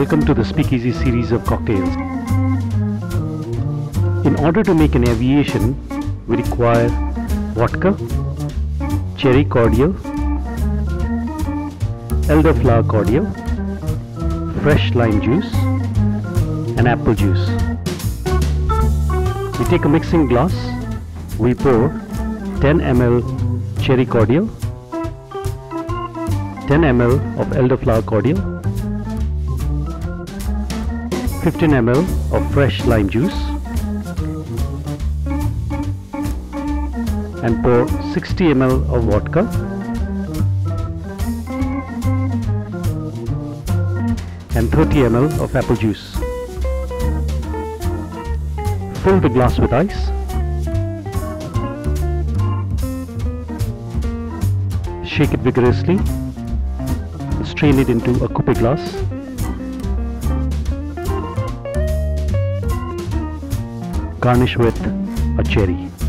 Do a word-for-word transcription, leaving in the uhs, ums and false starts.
Welcome to the Speakeasy series of cocktails. In order to make an aviation, we require vodka, cherry cordial, elderflower cordial, fresh lime juice, and apple juice. We take a mixing glass, we pour ten milliliters cherry cordial, ten milliliters of elderflower cordial, fifteen milliliters of fresh lime juice, and pour sixty milliliters of vodka and thirty milliliters of apple juice. Fill the glass with ice. Shake it vigorously. Strain it into a coupe glass. Garnish with a cherry.